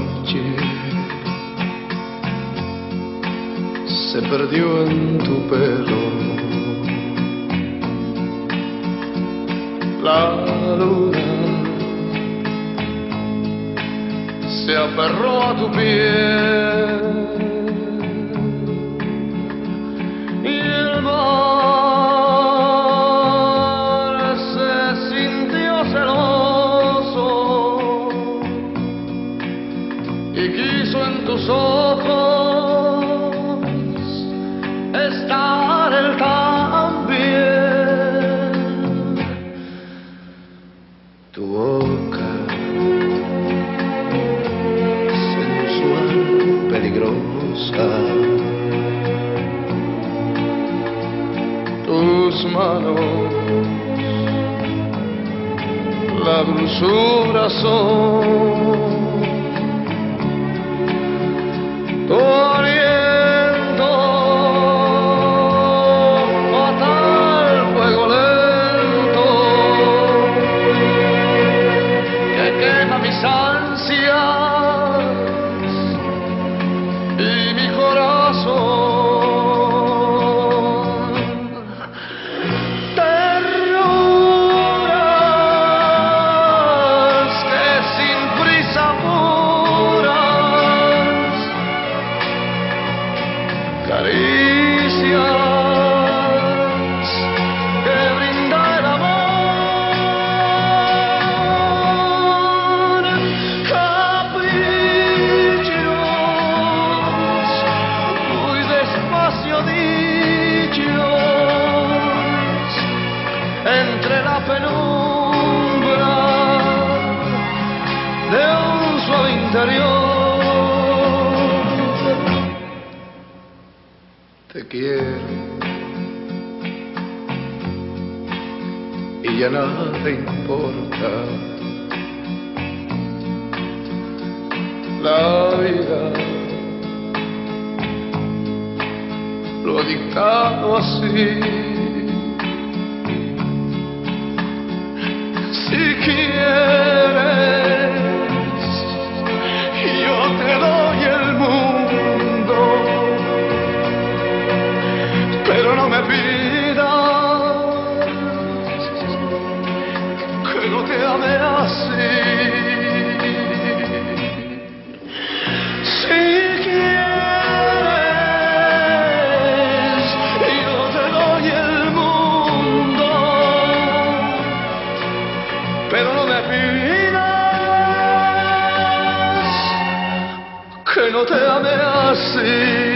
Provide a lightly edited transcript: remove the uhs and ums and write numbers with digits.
noche se perdió en tu pelo. La luna se aferró a tu piel y el mar se sintió celoso y quiso en tus ojos estar él también. Tu boca sensual, peligrosa, tus manos, la dulzura son. Tu aliento, fatal fuego lento, que quema mis ansias y mi corazón. Terruras que sin prisa apuras, caricias que brinda el amor, caprichos muy despacio dichos entre la penumbra de un suave interior. Te quiero y ya nada importa. La vida lo ha dictado así. Si quieres, yo te doy el mundo, pero no me pidas que no te ame así. Si quieres, yo te doy el mundo, pero no me pidas que no te ame así.